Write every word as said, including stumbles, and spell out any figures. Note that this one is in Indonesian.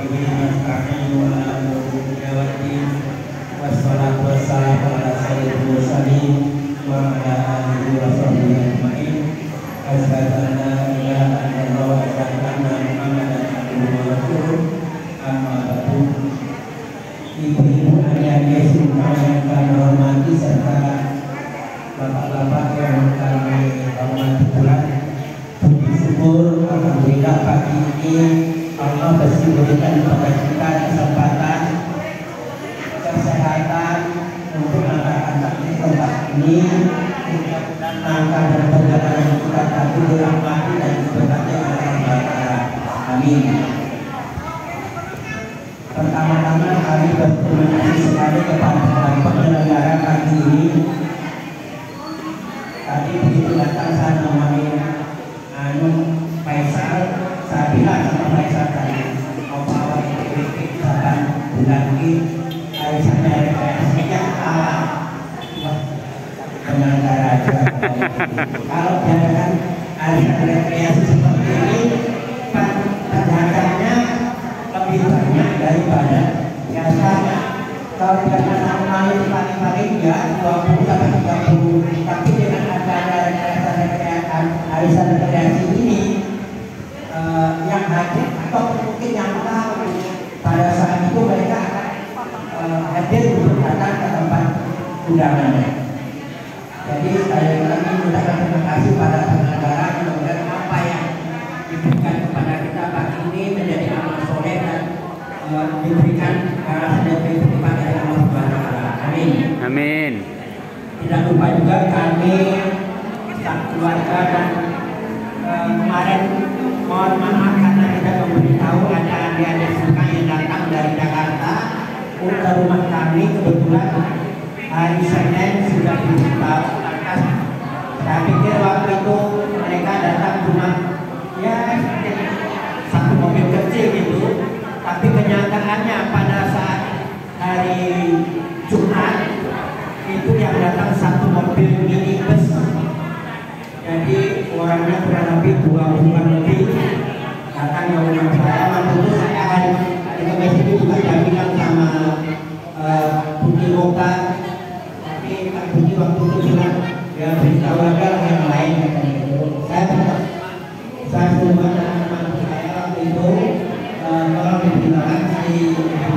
bihi nasta'in wa ala umuri waddin wassalatu wassalamu ala sayyidil mursalin wa ala alihi wa sahbihi ajma'in. Asyhadu an la ilaha illallah wa asyhadu anna Muhammadan abduhu wa rasuluh. Amma ba'du. Ibu-ibu, adik-adik semua yang kami hormati serta bapak-bapak yang kami hormati pula, puji syukur alhamdulillah pagi ini Allah masih berikan kepada kita kesempatan kesehatan untuk anak-anak di tempat ini. Mudah-mudahan langkah dan perjalanan kita tadi dirahmati dan diberkati oleh Allah. Amin. Pertama-tama kami berterima kasih sekali kepada penyelenggara pagi ini. Tadi begitu datang saya namanya Anu Faisal, saya bilang sama Faisal tadi mau bawa itu misalkan bulan ini Aisyahnya rekreasinya alam penyelenggara aja. Kalau diadakan Aisyah rekreasi seperti ini, pendatangannya lebih banyak daripada biasanya. Kalau biasanya main paling-paling ya dua puluh sampai tiga puluh, tapi dengan adanya rekreasi Aisyah rekreasi ini uh, yang hadir atau mungkin yang tahu pada saat itu mereka akan uh, hadir untuk datang ke tempat undangannya. Jadi sekali lagi mengucapkan terima kasih pada penyelenggara, mudah-mudahan apa yang diberikan kepada kita pagi ini menjadi amal soleh dan uh, diberikan balasan dan kehidupan dari Allah Subhanahu wa taala. Amin. Amin. Tidak lupa juga kami tak keluarga dan uh, kemarin mohon maaf karena tidak memberitahu ada adik-adik suka yang datang dari Jakarta ke rumah kami. Kebetulan hari Senin sudah diberitahu. Saya pikir waktu itu mereka datang cuma ya satu mobil kecil gitu, tapi kenyataannya pada saat hari Jumat itu yang datang satu mobil minibus. Jadi orangnya kurang lebih dua puluh lebih datang ke rumah saya. Waktu itu saya hari hari Kamis itu juga saya bilang sama uh, Budi Moka, tapi Pak Budi waktu itu bilang ya beritahu aja yang lain katanya gitu. Saya tetap saya cuma teman saya waktu itu uh, kalau diberitakan si